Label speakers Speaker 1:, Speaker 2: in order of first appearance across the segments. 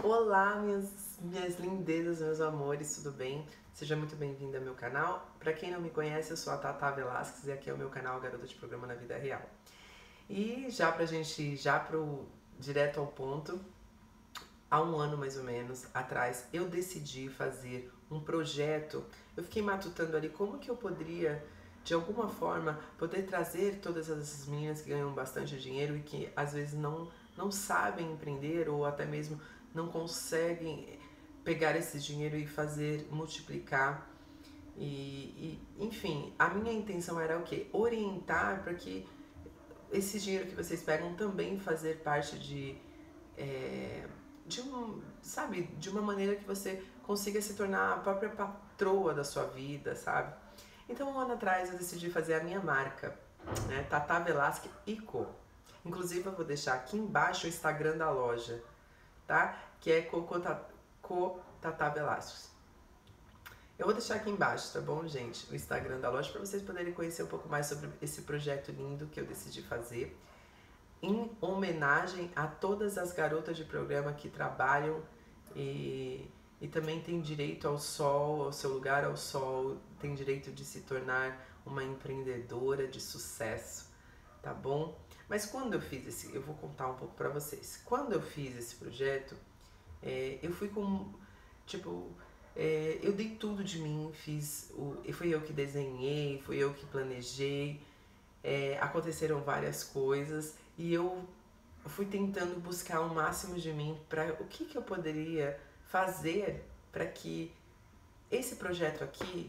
Speaker 1: Olá, minhas lindezas, meus amores, tudo bem? Seja muito bem-vinda ao meu canal. Para quem não me conhece, eu sou a Tata Velasquez e aqui é o meu canal Garota de Programa na Vida Real. E já pra gente ir direto ao ponto, há um ano mais ou menos atrás, eu decidi fazer um projeto. Eu fiquei matutando ali como que eu poderia, de alguma forma, poder trazer todas essas meninas que ganham bastante dinheiro e que às vezes não sabem empreender ou até mesmo não conseguem pegar esse dinheiro e fazer multiplicar. Enfim, a minha intenção era o quê? Orientar para que esse dinheiro que vocês pegam também fazer parte de uma maneira que você consiga se tornar a própria patroa da sua vida, sabe? Então, um ano atrás eu decidi fazer a minha marca, né? Tata Velasquez & Co. Inclusive, eu vou deixar aqui embaixo o Instagram da loja, tá? Que é Co Tata Velasquez. Eu vou deixar aqui embaixo, tá bom, gente? O Instagram da loja para vocês poderem conhecer um pouco mais sobre esse projeto lindo que eu decidi fazer, em homenagem a todas as garotas de programa que trabalham e também tem direito ao sol, ao seu lugar ao sol, tem direito de se tornar uma empreendedora de sucesso, tá bom? Mas quando eu fiz eu vou contar um pouco pra vocês. Quando eu fiz esse projeto, eu fui com, eu dei tudo de mim, fui eu que desenhei, fui eu que planejei, aconteceram várias coisas e eu fui tentando buscar o máximo de mim para o que eu poderia fazer para que esse projeto aqui,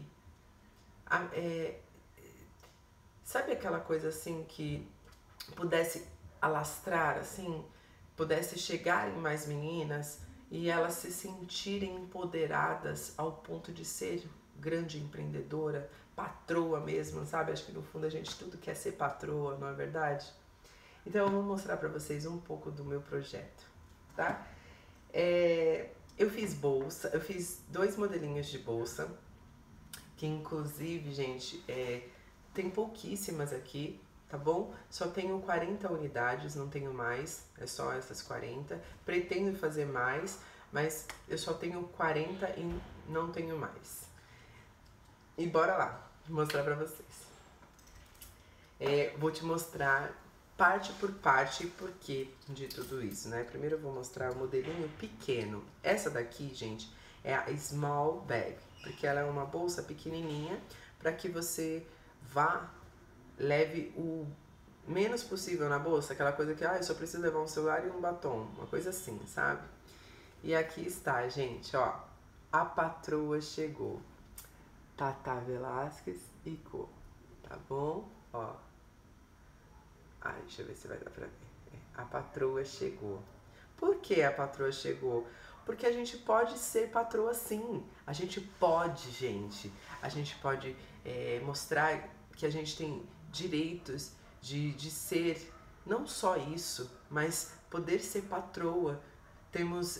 Speaker 1: sabe aquela coisa assim que pudesse alastrar, assim, pudesse chegar em mais meninas e elas se sentirem empoderadas ao ponto de ser grande empreendedora, patroa mesmo, sabe? Acho que no fundo a gente tudo quer ser patroa, não é verdade? Então eu vou mostrar pra vocês um pouco do meu projeto, tá? Eu fiz bolsa, eu fiz 2 modelinhos de bolsa, que inclusive, gente, tem pouquíssimas aqui, tá bom? Só tenho 40 unidades, não tenho mais, é só essas 40. Pretendo fazer mais, mas eu só tenho 40 e não tenho mais. E bora lá, mostrar pra vocês. Vou te mostrar parte por parte porquê de tudo isso, né? Primeiro eu vou mostrar o modelinho pequeno. Essa daqui, gente, é a Small Bag, porque ela é uma bolsa pequenininha para que você leve o menos possível na bolsa, aquela coisa que, eu só preciso levar um celular e um batom, uma coisa assim, sabe? E aqui está, gente, ó, a patroa chegou. Tata Velasquez & Co, tá bom? Ó. Deixa eu ver se vai dar pra ver. A patroa chegou. Por que a patroa chegou? Porque a gente pode ser patroa sim. A gente pode, gente. A gente pode mostrar que a gente tem direitos de ser não só isso, mas poder ser patroa. Temos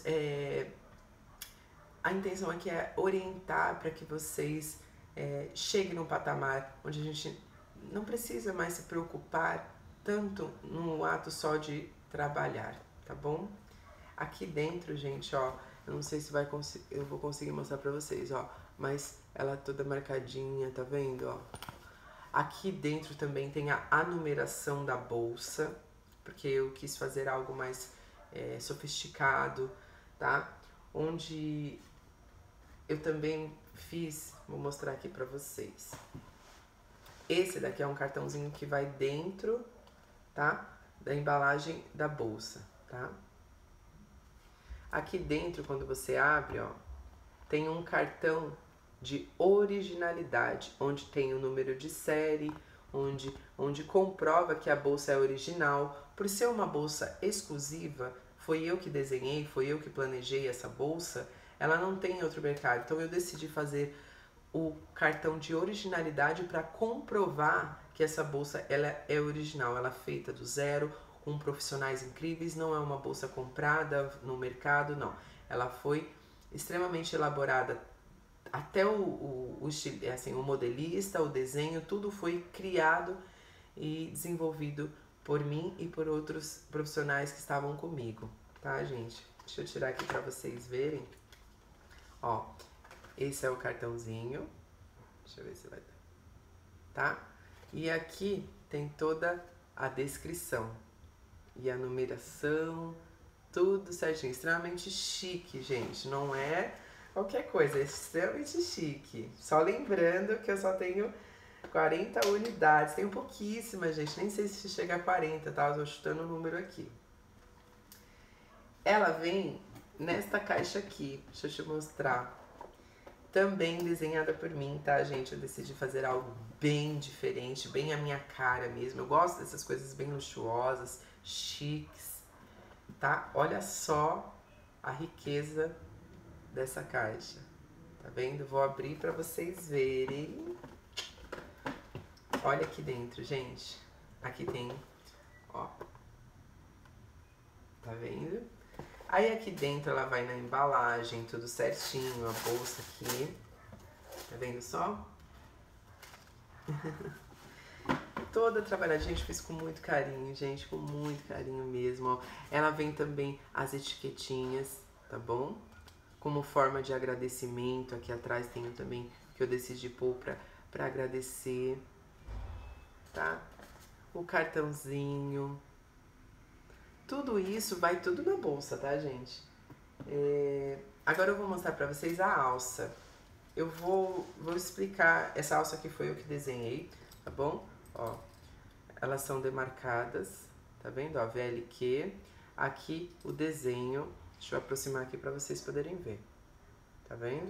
Speaker 1: a intenção aqui é orientar para que vocês cheguem num patamar onde a gente não precisa mais se preocupar tanto no ato só de trabalhar, tá bom? Aqui dentro, gente, ó, eu não sei se eu vou conseguir mostrar pra vocês, ó, mas ela toda marcadinha, tá vendo, ó? Aqui dentro também tem a numeração da bolsa, porque eu quis fazer algo mais sofisticado, tá? Onde eu também vou mostrar aqui pra vocês. Esse daqui é um cartãozinho que vai dentro, tá? Da embalagem da bolsa, tá? Aqui dentro, quando você abre, ó, tem um cartão de originalidade, onde tem o número de série, onde comprova que a bolsa é original. Por ser uma bolsa exclusiva, foi eu que desenhei, foi eu que planejei essa bolsa, ela não tem em outro mercado. Então eu decidi fazer o cartão de originalidade para comprovar que essa bolsa ela é original, ela é feita do zero, com profissionais incríveis, não é uma bolsa comprada no mercado, não. Ela foi extremamente elaborada, até o modelista, o desenho, tudo foi criado e desenvolvido por mim e por outros profissionais que estavam comigo, tá, gente? Deixa eu tirar aqui pra vocês verem. Ó, esse é o cartãozinho. Deixa eu ver se vai dar. Tá? E aqui tem toda a descrição e a numeração, tudo certinho. Extremamente chique, gente. Não é qualquer coisa, é extremamente chique. Só lembrando que eu só tenho 40 unidades. Tenho pouquíssimas, gente. Nem sei se chega a 40, tá? Eu tô chutando o número aqui. Ela vem nesta caixa aqui. Deixa eu te mostrar. Também desenhada por mim, tá, gente? Eu decidi fazer algo bem diferente, bem a minha cara mesmo. Eu gosto dessas coisas bem luxuosas, chiques, tá? Olha só a riqueza dessa caixa. Tá vendo? Vou abrir pra vocês verem. Olha aqui dentro, gente. Aqui tem, ó. Tá vendo? Aí aqui dentro ela vai na embalagem, tudo certinho, a bolsa aqui. Tá vendo só? Toda trabalhadinha, eu fiz com muito carinho, gente, com muito carinho mesmo, ó. Ela vem também as etiquetinhas, tá bom? Como forma de agradecimento, aqui atrás tem também que eu decidi pôr pra agradecer, tá? O cartãozinho. Tudo isso vai tudo na bolsa, tá, gente? Agora eu vou mostrar pra vocês a alça. Eu vou explicar. Essa alça aqui foi eu que desenhei, tá bom? Ó, elas são demarcadas, tá vendo? Ó, VLQ. Aqui o desenho. Deixa eu aproximar aqui pra vocês poderem ver. Tá vendo?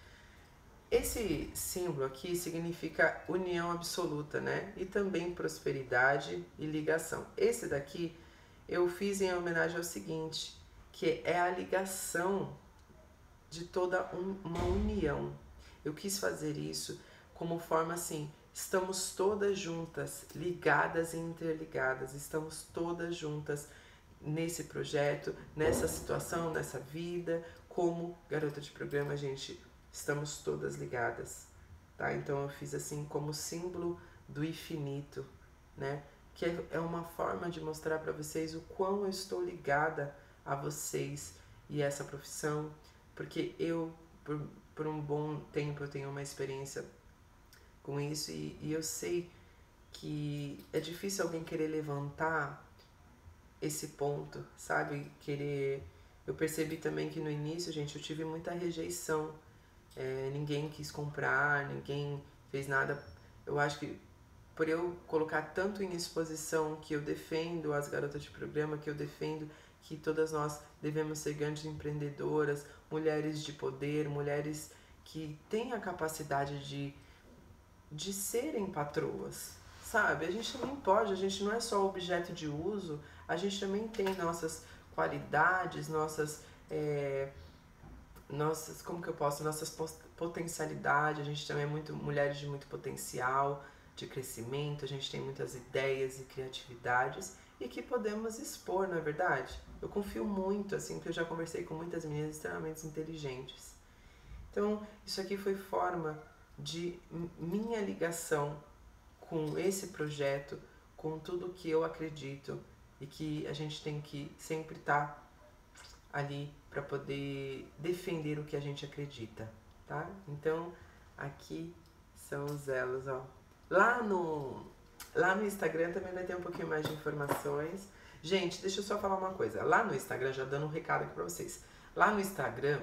Speaker 1: Esse símbolo aqui significa união absoluta, né? E também prosperidade e ligação. Esse daqui eu fiz em homenagem ao seguinte, que é a ligação de toda uma união. Eu quis fazer isso como forma assim, estamos todas juntas, ligadas e interligadas, estamos todas juntas nesse projeto, nessa situação, nessa vida, como garota de programa, gente, estamos todas ligadas, tá? Então eu fiz assim como símbolo do infinito, né? Que é uma forma de mostrar para vocês o quão eu estou ligada a vocês e essa profissão, porque eu, por um bom tempo, eu tenho uma experiência com isso e eu sei que é difícil alguém querer levantar esse ponto, sabe? Eu percebi também que no início, gente, eu tive muita rejeição, ninguém quis comprar, ninguém fez nada. Eu acho que por eu colocar tanto em exposição que eu defendo as garotas de programa, que eu defendo que todas nós devemos ser grandes empreendedoras, mulheres de poder, mulheres que têm a capacidade de serem patroas, sabe? A gente também pode, a gente não é só objeto de uso, a gente também tem nossas qualidades, nossas, como que eu posso, nossas potencialidades, a gente também é muito mulheres de muito potencial, de crescimento, a gente tem muitas ideias e criatividades e que podemos expor, não é verdade? Eu confio muito, assim, porque eu já conversei com muitas meninas extremamente inteligentes. Então, isso aqui foi forma de minha ligação com esse projeto, com tudo que eu acredito e que a gente tem que sempre estar ali para poder defender o que a gente acredita, tá? Então, aqui são os elos, ó. Lá no Instagram também vai ter um pouquinho mais de informações. Gente, deixa eu só falar uma coisa. Lá no Instagram, já dando um recado aqui pra vocês. Lá no Instagram,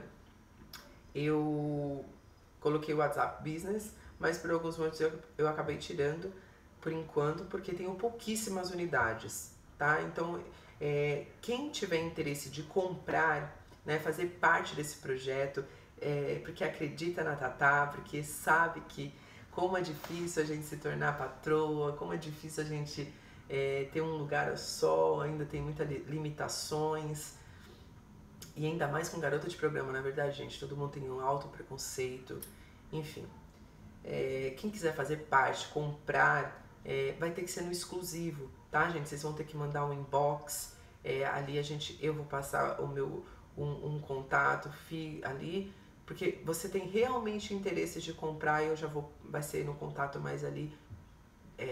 Speaker 1: eu coloquei o WhatsApp Business, mas por alguns motivos eu acabei tirando por enquanto, porque tenho pouquíssimas unidades, tá? Então, quem tiver interesse de comprar, né, fazer parte desse projeto, porque acredita na Tatá, porque sabe que como é difícil a gente se tornar patroa, como é difícil a gente ter um lugar ao sol, ainda tem muitas limitações. E ainda mais com garota de programa, na verdade, gente, todo mundo tem um alto preconceito, enfim. Quem quiser fazer parte, comprar, vai ter que ser no exclusivo, tá, gente? Vocês vão ter que mandar um inbox, ali eu vou passar o meu um contato ali, porque você tem realmente interesse de comprar, eu já vai ser no contato mais ali,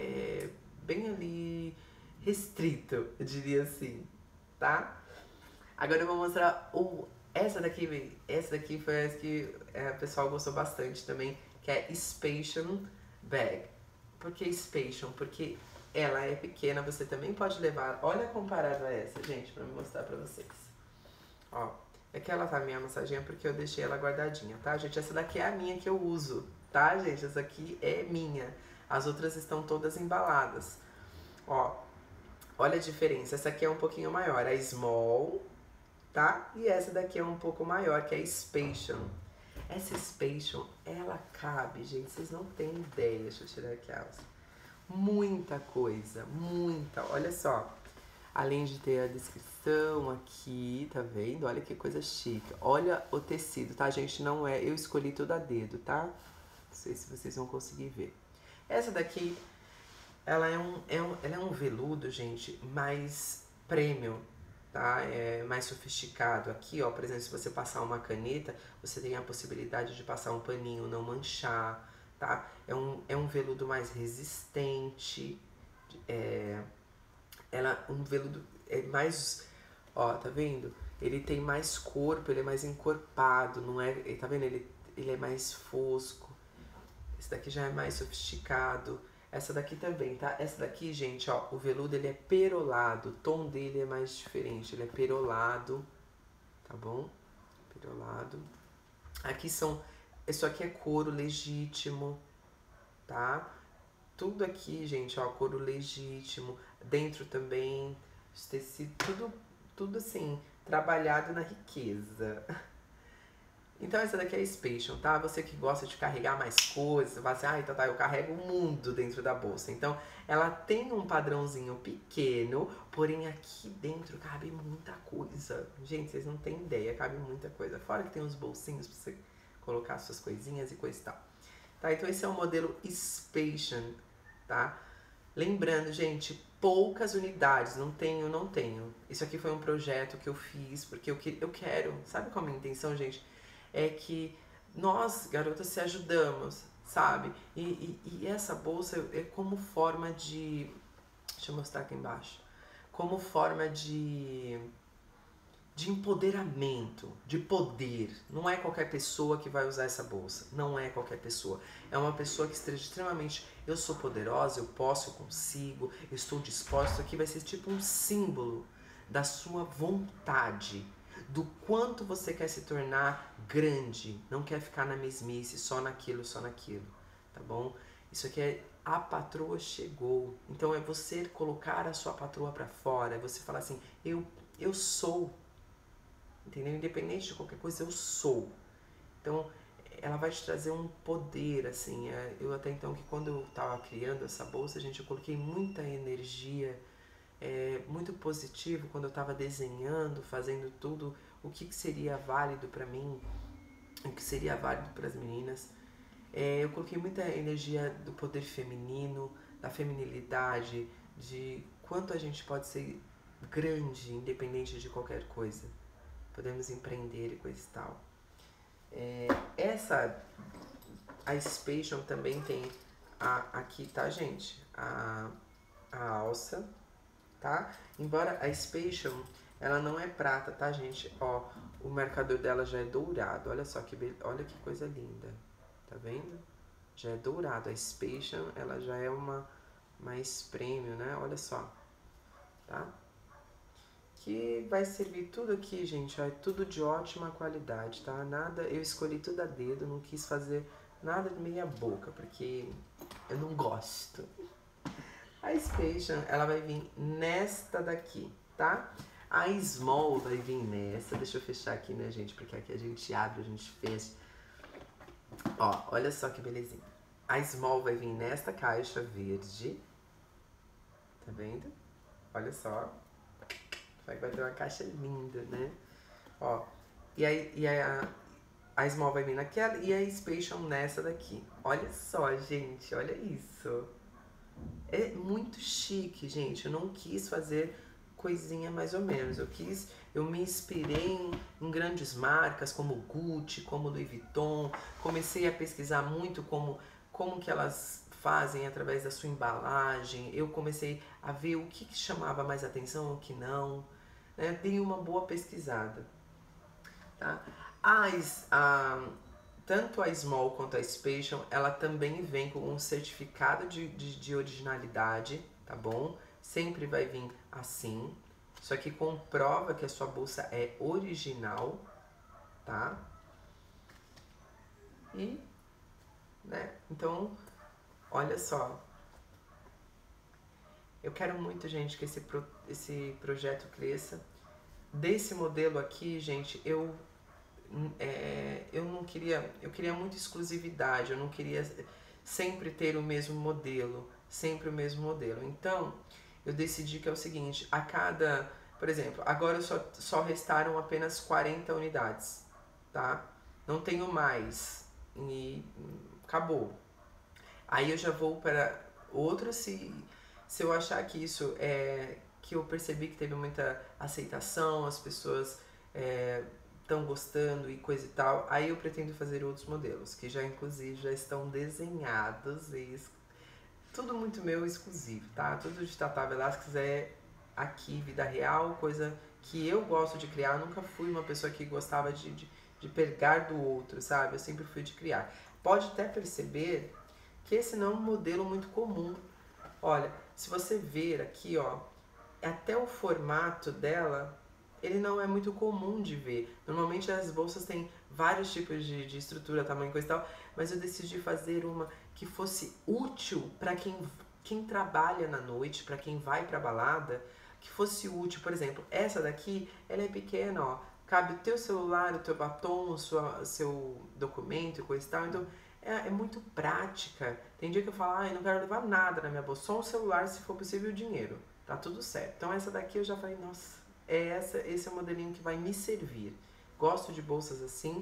Speaker 1: bem ali restrito, eu diria assim, tá? Agora eu vou mostrar essa daqui foi essa que o pessoal gostou bastante também, que é Spation Bag. Por que Spation? Porque ela é pequena, você também pode levar. Olha comparado a essa, gente, pra me mostrar pra vocês. Ó, é que ela tá minha massaginha porque eu deixei ela guardadinha, tá, gente? Essa daqui é a minha que eu uso, tá, gente? Essa aqui é minha. As outras estão todas embaladas. Ó, olha a diferença. Essa aqui é um pouquinho maior, a Small, tá? E essa daqui é um pouco maior, que é a Spation. Essa Spation, ela cabe, gente, vocês não têm ideia. Deixa eu tirar aqui a alça. Muita coisa, muita. Olha só. Além de ter a descrição aqui, tá vendo? Olha que coisa chique. Olha o tecido, tá, gente? Não é... Eu escolhi tudo a dedo, tá? Não sei se vocês vão conseguir ver. Essa daqui, ela é um veludo, gente, mais premium, tá? É mais sofisticado. Aqui, ó, por exemplo, se você passar uma caneta, você tem a possibilidade de passar um paninho, não manchar, tá? É um veludo mais resistente, um veludo é mais, ó, tá vendo? Ele tem mais corpo, ele é mais encorpado, não é, tá vendo? Ele é mais fosco. Esse daqui já é mais sofisticado. Essa daqui também, tá? Essa daqui, gente, ó, o veludo ele é perolado, o tom dele é mais diferente, ele é perolado, tá bom? Perolado. Aqui isso aqui é couro legítimo, tá? Tudo aqui, gente, ó, couro legítimo. Dentro também, os tecidos, tudo assim, trabalhado na riqueza. Então essa daqui é a Spation, tá? Você que gosta de carregar mais coisas, você vai assim, ai, eu carrego o mundo dentro da bolsa. Então ela tem um padrãozinho pequeno, porém aqui dentro cabe muita coisa. Gente, vocês não têm ideia, cabe muita coisa. Fora que tem uns bolsinhos pra você colocar suas coisinhas e coisa e tal. Tá, então esse é o modelo Spation, tá? Lembrando, gente, poucas unidades, não tenho. Isso aqui foi um projeto que eu fiz, porque eu quero, sabe qual é a minha intenção, gente? É que nós, garotas, se ajudamos, sabe? E essa bolsa é como forma de... Deixa eu mostrar aqui embaixo. Como forma de empoderamento, de poder. Não é qualquer pessoa que vai usar essa bolsa. Não é qualquer pessoa. É uma pessoa que esteja extremamente... Eu sou poderosa, eu posso, eu consigo, eu estou disposta. Isso aqui vai ser tipo um símbolo da sua vontade, do quanto você quer se tornar grande, não quer ficar na mesmice, só naquilo, tá bom? Isso aqui é a patroa chegou. Então é você colocar a sua patroa pra fora, é você falar assim, eu sou, entendeu? Independente de qualquer coisa, eu sou. Então ela vai te trazer um poder, assim. Eu até então, que quando eu tava criando essa bolsa, gente, eu coloquei muita energia, muito positivo quando eu estava desenhando, fazendo tudo, o que seria válido para mim, o que seria válido para as meninas. Eu coloquei muita energia do poder feminino, da feminilidade, de quanto a gente pode ser grande, independente de qualquer coisa. Podemos empreender e coisa e tal. A Spation também tem aqui, tá, gente? A alça, tá? Embora a Spation, ela não é prata, tá, gente? Ó, o marcador dela já é dourado. Olha só olha que coisa linda. Tá vendo? Já é dourado. A Spation, ela já é uma mais premium, né? Olha só. Tá? Que vai servir tudo aqui, gente, ó, é tudo de ótima qualidade, tá? Nada, eu escolhi tudo a dedo, não quis fazer nada de meia boca, porque eu não gosto. A Spation, ela vai vir nesta daqui, tá? A Small vai vir nessa. Deixa eu fechar aqui, né, gente? Porque aqui a gente abre, a gente fecha. Ó, olha só que belezinha. A Small vai vir nesta caixa verde. Tá vendo? Olha só. Vai ter uma caixa linda, né? Ó, a Small vai vir naquela e a Spation nessa daqui. Olha só, gente, olha isso. É muito chique, gente. Eu não quis fazer coisinha mais ou menos. Eu me inspirei em grandes marcas como Gucci, como Louis Vuitton. Comecei a pesquisar muito como que elas fazem através da sua embalagem. Eu comecei a ver o que chamava mais atenção, o que não. né? Dê uma boa pesquisada, tá? Tanto a Small quanto a Special, ela também vem com um certificado de originalidade, tá bom? Sempre vai vir assim. Isso aqui comprova que a sua bolsa é original, tá? E, né? Então, olha só. Eu quero muito, gente, que esse projeto cresça. Desse modelo aqui, gente, eu não queria, eu queria muita exclusividade, eu não queria sempre ter o mesmo modelo, sempre o mesmo modelo. Então, eu decidi que é o seguinte, por exemplo, agora só restaram apenas 40 unidades, tá? Não tenho mais e acabou. Aí eu já vou para outro se eu achar que isso que eu percebi que teve muita aceitação, as pessoas estão gostando e coisa e tal, aí eu pretendo fazer outros modelos, que já inclusive já estão desenhados e tudo muito meu exclusivo, tá? Tudo de Tatá Velasquez é aqui, vida real, coisa que eu gosto de criar. Eu nunca fui uma pessoa que gostava de pegar do outro, sabe? Eu sempre fui de criar. Pode até perceber que esse não é um modelo muito comum. Olha, se você ver aqui, ó, até o formato dela, ele não é muito comum de ver. Normalmente as bolsas têm vários tipos de estrutura, tamanho, coisa e tal, mas eu decidi fazer uma que fosse útil para quem trabalha na noite, para quem vai pra balada, que fosse útil. Por exemplo, essa daqui, ela é pequena, ó, cabe o teu celular, o teu batom, seu documento, coisa e tal, então é muito prática. Tem dia que eu falo, eu não quero levar nada na minha bolsa, só o celular, se for possível, o dinheiro. Tá tudo certo. Então essa daqui eu já falei, nossa, esse é o modelinho que vai me servir. Gosto de bolsas assim.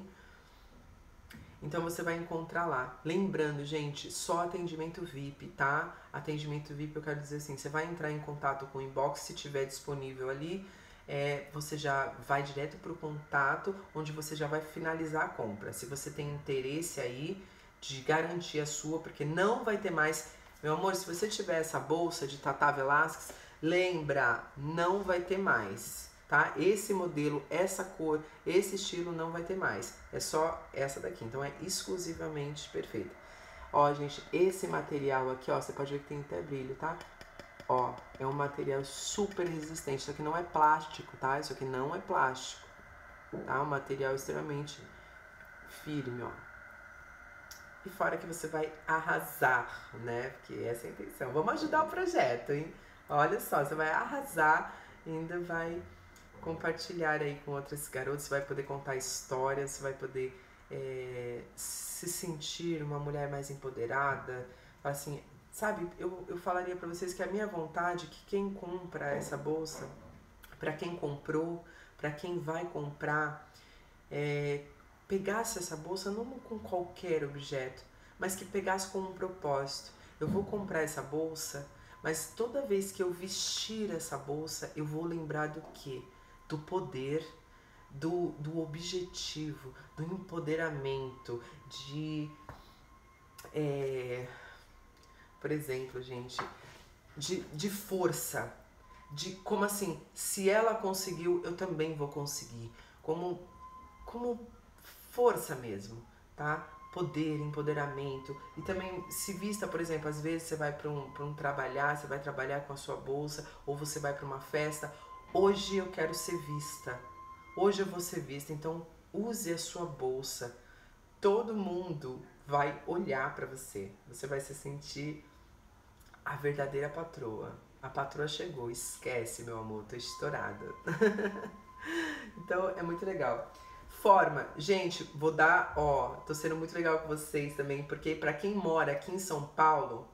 Speaker 1: Então você vai encontrar lá. Lembrando, gente, só atendimento VIP, tá? Atendimento VIP eu quero dizer assim, você vai entrar em contato com o inbox, se tiver disponível ali, você já vai direto pro contato, onde você já vai finalizar a compra. Se você tem interesse aí de garantir a sua, porque não vai ter mais. Meu amor, se você tiver essa bolsa de Tatá Velasquez, lembra, não vai ter mais, tá? Esse modelo, essa cor, esse estilo não vai ter mais. É só essa daqui, então é exclusivamente perfeita. Ó, gente, esse material aqui, ó, você pode ver que tem até brilho, tá? Ó, é um material super resistente. Isso aqui não é plástico, tá? Isso aqui não é plástico, tá? Um material extremamente firme, ó. E fora que você vai arrasar, né? Porque essa é a intenção. Vamos ajudar o projeto, hein? Olha só, você vai arrasar e ainda vai compartilhar aí com outros garotos, você vai poder contar histórias, você vai poder se sentir uma mulher mais empoderada. Assim, sabe, eu falaria pra vocês que a minha vontade é que quem compra essa bolsa, pra quem comprou, pra quem vai comprar, pegasse essa bolsa não com qualquer objeto, mas que pegasse com um propósito. Eu vou comprar essa bolsa, mas toda vez que eu vestir essa bolsa, eu vou lembrar do quê? Do poder, do objetivo, do empoderamento, por exemplo, gente, de força, de como assim, se ela conseguiu, eu também vou conseguir, como força mesmo, tá? Poder, empoderamento. E também se vista, por exemplo, às vezes você vai para um trabalhar, você vai trabalhar com a sua bolsa, ou você vai para uma festa. Hoje eu quero ser vista. Hoje eu vou ser vista. Então use a sua bolsa. Todo mundo vai olhar para você. Você vai se sentir a verdadeira patroa. A patroa chegou. Esquece, meu amor, tô estourada. Então é muito legal. Forma, gente, vou dar, tô sendo muito legal com vocês também, porque pra quem mora aqui em São Paulo,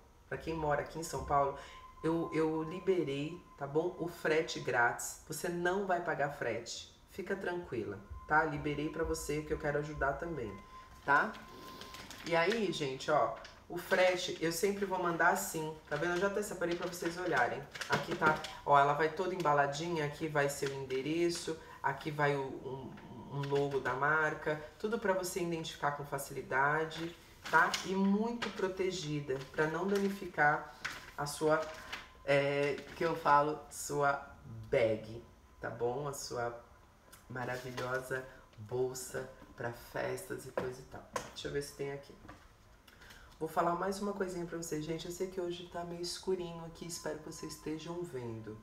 Speaker 1: eu liberei, tá bom? O frete grátis, você não vai pagar frete, fica tranquila, tá? Liberei pra você, que eu quero ajudar também, tá? E aí, gente, o frete eu sempre vou mandar assim, tá vendo? Eu já até separei pra vocês olharem. Aqui tá, ela vai toda embaladinha, aqui vai ser o endereço, aqui vai um logo da marca, tudo para você identificar com facilidade, tá? E muito protegida, para não danificar a sua, que eu falo, sua bag, tá bom? A sua maravilhosa bolsa para festas e coisa e tal. Deixa eu ver se tem aqui. Vou falar mais uma coisinha pra vocês. Gente, eu sei que hoje tá meio escurinho aqui, espero que vocês estejam vendo.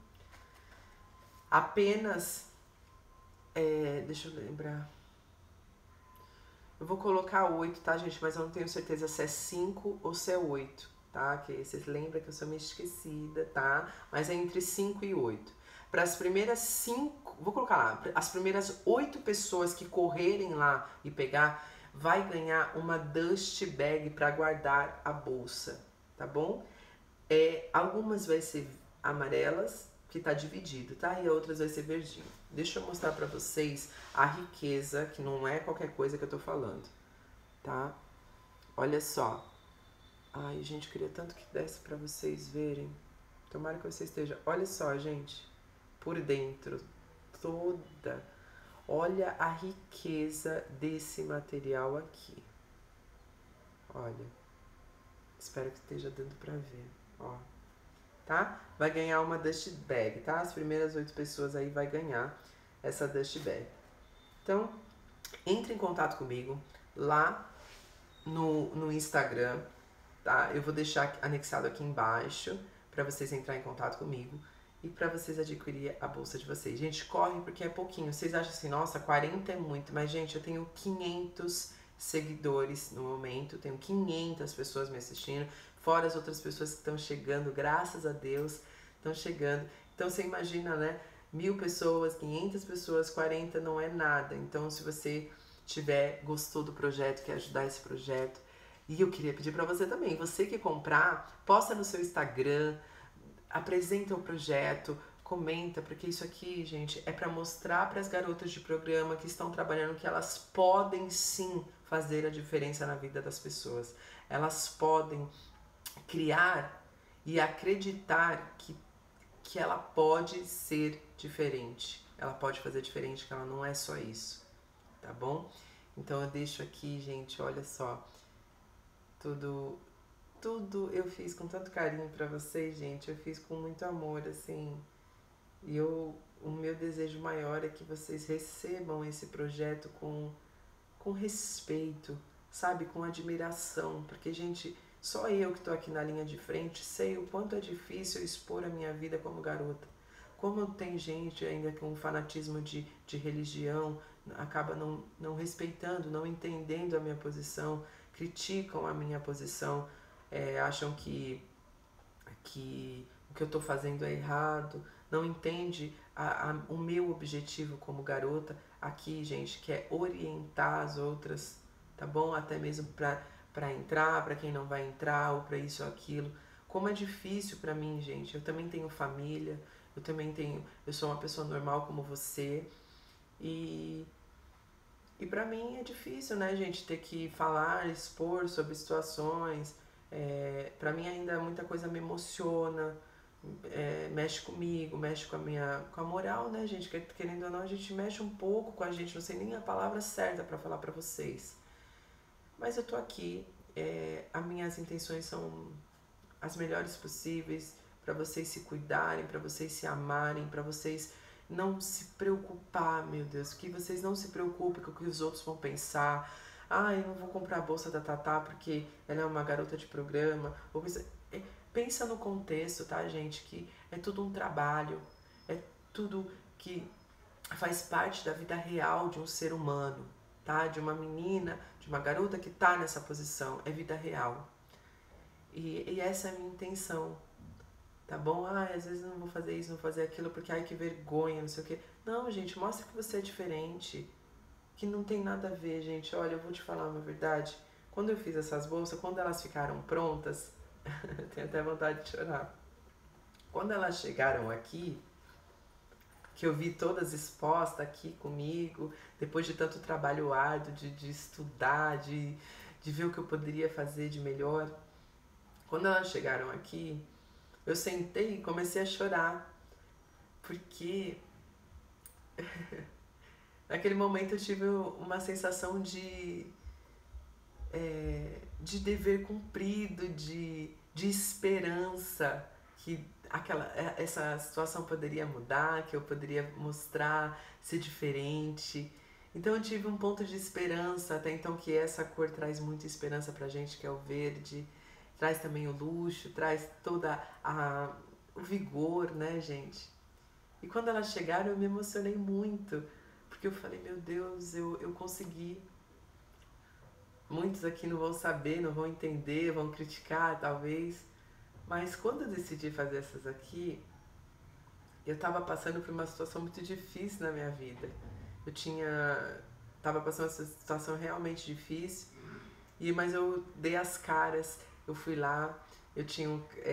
Speaker 1: Apenas, deixa eu lembrar. Eu vou colocar 8, tá, gente? Mas eu não tenho certeza se é 5 ou se é 8, tá? Que vocês lembram que eu sou meio esquecida, tá? Mas é entre 5 e 8. Para as primeiras 5, vou colocar lá, as primeiras 8 pessoas que correrem lá e pegar, vai ganhar uma dust bag para guardar a bolsa, tá bom? Algumas vai ser amarelas, que tá dividido, tá? E outras vai ser verdinho. Deixa eu mostrar pra vocês a riqueza, que não é qualquer coisa que eu tô falando, tá? Olha só. Ai, gente, eu queria tanto que desse pra vocês verem. Tomara que você esteja... Olha só, gente. Por dentro. Toda. Olha a riqueza desse material aqui. Olha. Espero que esteja dando pra ver. Ó. Tá? Vai ganhar uma dust bag, tá? As primeiras 8 pessoas aí vai ganhar essa dust bag. Então, entre em contato comigo lá no Instagram, tá? Eu vou deixar anexado aqui embaixo para vocês entrarem em contato comigo e para vocês adquirir a bolsa de vocês. Gente, corre porque é pouquinho. Vocês acham assim, nossa, 40 é muito, mas gente, eu tenho 500 seguidores no momento, tenho 500 pessoas me assistindo, fora as outras pessoas que estão chegando, graças a Deus, estão chegando. Então você imagina, né? 1000 pessoas, 500 pessoas, 40 não é nada. Então se você gostou do projeto, quer ajudar esse projeto, e eu queria pedir para você também, você que comprar, posta no seu Instagram, apresenta o projeto, comenta, porque isso aqui, gente, é para mostrar para as garotas de programa que estão trabalhando que elas podem sim fazer a diferença na vida das pessoas. Elas podem criar e acreditar que ela pode ser diferente. Ela pode fazer diferente, que ela não é só isso, tá bom? Então eu deixo aqui, gente, olha só, tudo eu fiz com tanto carinho pra vocês, gente, eu fiz com muito amor, assim, e o meu desejo maior é que vocês recebam esse projeto com respeito, sabe, com admiração, porque, gente, só eu que tô aqui na linha de frente sei o quanto é difícil expor a minha vida como garota. Como tem gente ainda com fanatismo de religião, acaba não respeitando, não entendendo a minha posição, criticam a minha posição, acham que o que eu estou fazendo é errado, não entende o meu objetivo como garota aqui, gente, que é orientar as outras, tá bom? Até mesmo para entrar, para quem não vai entrar, ou para isso ou aquilo. Como é difícil para mim, gente. Eu também tenho família, eu sou uma pessoa normal como você, e para mim é difícil, né, gente, ter que falar, expor sobre situações. Para mim ainda muita coisa me emociona, mexe comigo, mexe com a moral, né, gente? Querendo ou não, a gente mexe um pouco com a gente, não sei nem a palavra certa para falar para vocês. Mas eu tô aqui, as minhas intenções são as melhores possíveis, para vocês se cuidarem, para vocês se amarem, para vocês não se preocupar, meu Deus, que vocês não se preocupem com o que os outros vão pensar. Ah, eu não vou comprar a bolsa da Tatá porque ela é uma garota de programa. Ou pensa no contexto, tá, gente? Que é tudo um trabalho, é tudo que faz parte da vida real de um ser humano, tá? De uma menina, de uma garota que tá nessa posição, é vida real. E essa é a minha intenção, tá bom? Às vezes eu não vou fazer isso, não vou fazer aquilo, porque ai que vergonha, não sei o quê. Não, gente, mostra que você é diferente, que não tem nada a ver, gente. Olha, eu vou te falar uma verdade. Quando eu fiz essas bolsas, quando elas ficaram prontas, tenho até vontade de chorar. Quando elas chegaram aqui, que eu vi todas expostas aqui comigo, depois de tanto trabalho árduo, de estudar, de ver o que eu poderia fazer de melhor. Quando elas chegaram aqui, eu sentei e comecei a chorar, porque naquele momento eu tive uma sensação de dever cumprido, de esperança, que essa situação poderia mudar, que eu poderia mostrar, ser diferente. Então eu tive um ponto de esperança, até então, que essa cor traz muita esperança pra gente, que é o verde, traz também o luxo, traz toda o vigor, né, gente? E quando elas chegaram eu me emocionei muito, porque eu falei, meu Deus, eu consegui. Muitos aqui não vão saber, não vão entender, vão criticar talvez, mas quando eu decidi fazer essas aqui, eu estava passando por uma situação muito difícil na minha vida. Eu estava passando essa situação realmente difícil, mas eu dei as caras, eu fui lá, eu tinha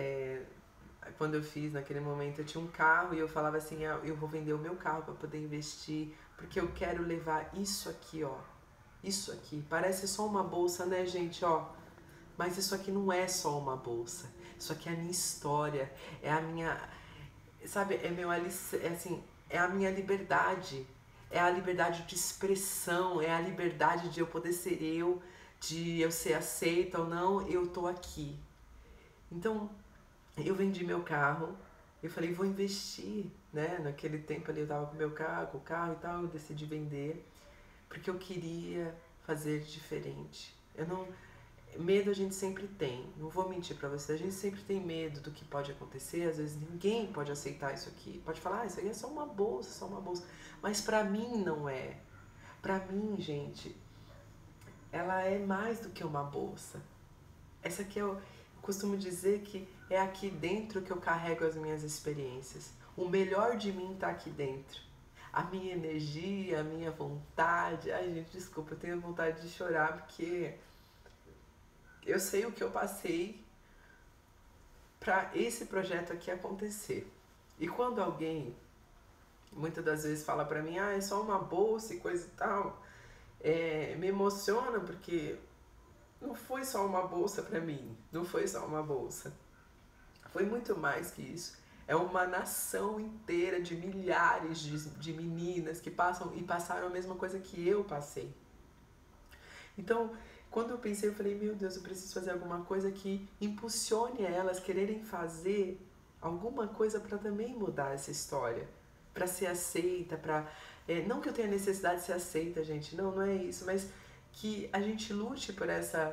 Speaker 1: quando eu fiz naquele momento, eu tinha um carro e eu falava assim, eu vou vender o meu carro para poder investir, porque eu quero levar isso aqui, ó. Isso aqui, parece só uma bolsa, né, gente, ó? Mas isso aqui não é só uma bolsa. Isso aqui é a minha história, é a minha, sabe, é meu assim, é a minha liberdade. É a liberdade de expressão, é a liberdade de eu poder ser eu, de eu ser aceita ou não, eu tô aqui. Então, eu vendi meu carro, eu falei, vou investir, né? Naquele tempo ali eu tava com meu carro, com o carro e tal, eu decidi vender, porque eu queria fazer diferente. Eu não, medo a gente sempre tem, não vou mentir pra você, a gente sempre tem medo do que pode acontecer, às vezes ninguém pode aceitar isso aqui, pode falar, isso aqui é só uma bolsa, mas pra mim não é. Pra mim, gente, ela é mais do que uma bolsa. Essa aqui eu costumo dizer que é aqui dentro que eu carrego as minhas experiências. O melhor de mim tá aqui dentro. A minha energia, a minha vontade. Ai, gente, desculpa, eu tenho vontade de chorar porque eu sei o que eu passei para esse projeto aqui acontecer. E quando alguém muitas das vezes fala pra mim, é só uma bolsa e coisa e tal, me emociona porque não foi só uma bolsa pra mim, não foi só uma bolsa. Foi muito mais que isso. É uma nação inteira de milhares de meninas que passam e passaram a mesma coisa que eu passei. Então, quando eu pensei, eu falei, meu Deus, eu preciso fazer alguma coisa que impulsione elas quererem fazer alguma coisa para também mudar essa história, para ser aceita, não que eu tenha necessidade de ser aceita, gente, não é isso, mas que a gente lute por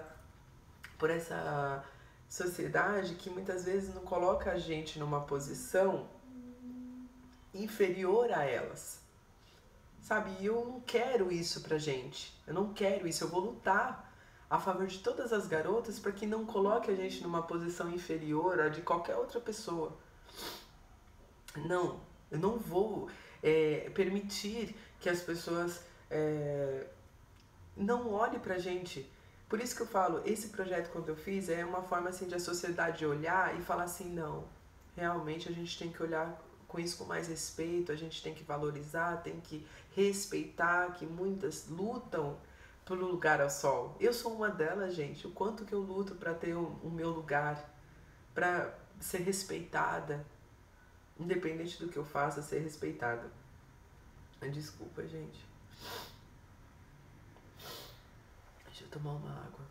Speaker 1: essa sociedade que muitas vezes não coloca a gente numa posição inferior a elas. Sabe, e eu não quero isso pra gente. Eu não quero isso, eu vou lutar a favor de todas as garotas para que não coloque a gente numa posição inferior a de qualquer outra pessoa. Não, eu não vou permitir que as pessoas não olhem pra gente. Por isso que eu falo, esse projeto quando eu fiz é uma forma assim de a sociedade olhar e falar assim, não, realmente a gente tem que olhar com isso com mais respeito, a gente tem que valorizar, tem que respeitar que muitas lutam pelo lugar ao sol. Eu sou uma delas, gente, o quanto que eu luto para ter o meu lugar, para ser respeitada, independente do que eu faça, ser respeitada. Desculpa, gente. Deixa eu tomar uma água.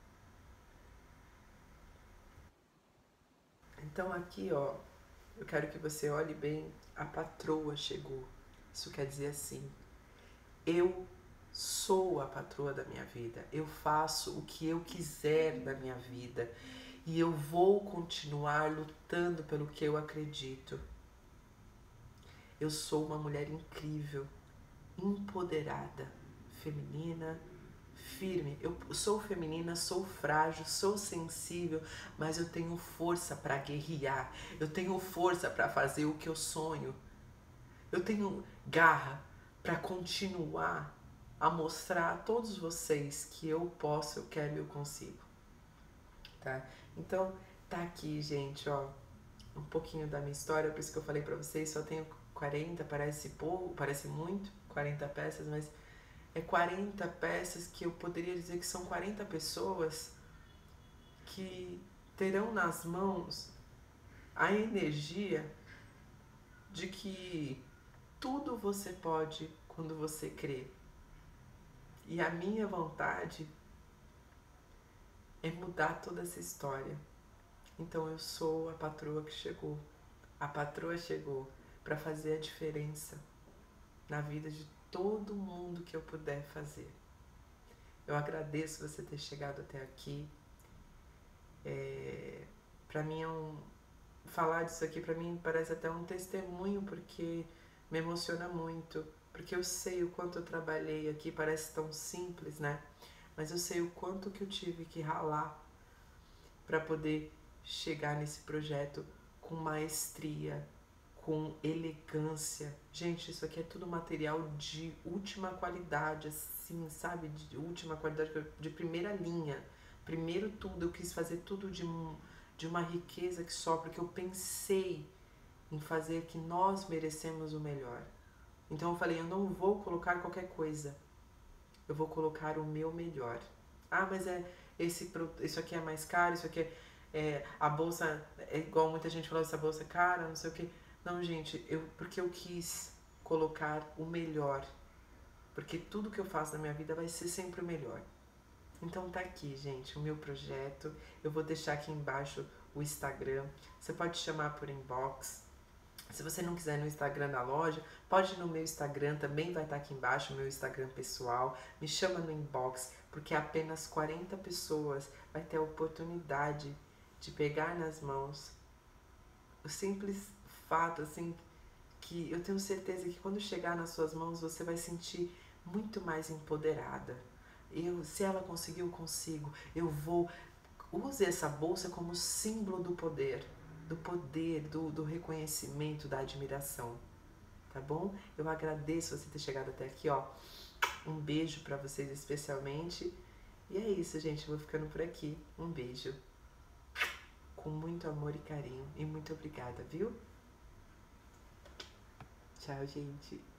Speaker 1: Então aqui, ó, eu quero que você olhe bem, a patroa chegou. Isso quer dizer assim, eu sou a patroa da minha vida, eu faço o que eu quiser da minha vida e eu vou continuar lutando pelo que eu acredito. Eu sou uma mulher incrível, empoderada, feminina, firme. Eu sou feminina, sou frágil, sou sensível, mas eu tenho força para guerrear. Eu tenho força para fazer o que eu sonho. Eu tenho garra para continuar a mostrar a todos vocês que eu posso, eu quero e eu consigo. Tá? Então, tá aqui, gente, ó, um pouquinho da minha história, por isso que eu falei para vocês, só tenho 40, parece pouco, parece muito, 40 peças, mas é 40 peças que eu poderia dizer que são 40 pessoas que terão nas mãos a energia de que tudo você pode quando você crê. E a minha vontade é mudar toda essa história. Então eu sou a patroa que chegou. A patroa chegou para fazer a diferença na vida de todo mundo que eu puder fazer. Eu agradeço você ter chegado até aqui. Para mim falar disso aqui para mim parece até um testemunho, porque me emociona muito, porque eu sei o quanto eu trabalhei aqui, parece tão simples, né? Mas eu sei o quanto que eu tive que ralar para poder chegar nesse projeto com maestria, com elegância. Gente, isso aqui é tudo material de última qualidade, assim, sabe? De última qualidade, de primeira linha. Primeiro tudo, eu quis fazer tudo de uma riqueza que só, porque eu pensei em fazer que nós merecemos o melhor. Então eu falei, eu não vou colocar qualquer coisa, eu vou colocar o meu melhor. Ah, mas isso aqui é mais caro, isso aqui a bolsa é igual muita gente falou, essa bolsa é cara, não sei o que. Não, gente, porque eu quis colocar o melhor, porque tudo que eu faço na minha vida vai ser sempre o melhor. Então tá aqui, gente, o meu projeto. Eu vou deixar aqui embaixo o Instagram. Você pode chamar por inbox. Se você não quiser no Instagram da loja, pode ir no meu Instagram, também vai estar aqui embaixo, o meu Instagram pessoal. Me chama no inbox, porque apenas 40 pessoas vai ter a oportunidade de pegar nas mãos o simples fato, assim, que eu tenho certeza que quando chegar nas suas mãos você vai sentir muito mais empoderada. Se ela conseguiu, eu consigo. Use essa bolsa como símbolo do poder, do reconhecimento, da admiração, tá bom? Eu agradeço você ter chegado até aqui, ó. Um beijo pra vocês especialmente. E é isso, gente, eu vou ficando por aqui. Um beijo. Com muito amor e carinho. E muito obrigada, viu? Tchau, gente.